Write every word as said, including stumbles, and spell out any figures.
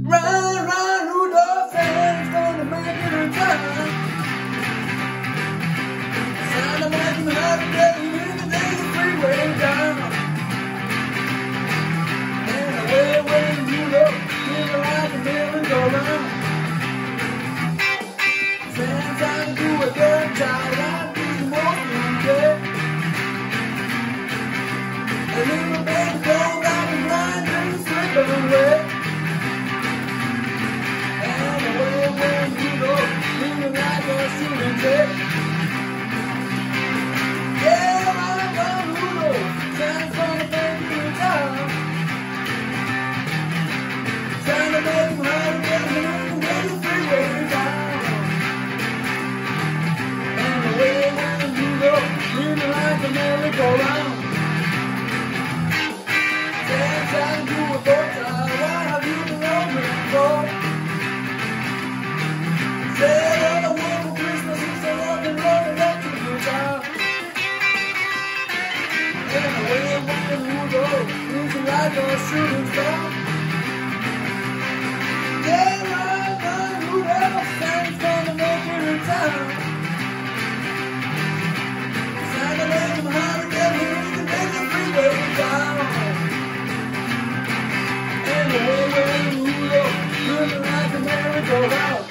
Run, run, Rudolph, Santa's gonna make it in time. Santa makes him happy, getting in the day the freeway down. And away, away, Rudolph, living like a merry-go-round. Santa's trying to do a good job, I'll do the most one day. A little baby goes out and blind and slipping away. Yeah, I'm gonna Rudolph, Santa's gonna make you in time. Santa make him hard to get him when the freeway down. And away went Rudolph, living like a merry-go-round. Santa's trying to do a bow-tie, why have you been lonely before? Said all I want for Christmas is to love and love up to your child. And away went Rudolph, losing like a shooting star. Yeah, run, run, Rudolph, Santa's gonna make it in time. Santa made him hard to get him, he can take the freeway down. And away went Rudolph, looking like a merry-go-round.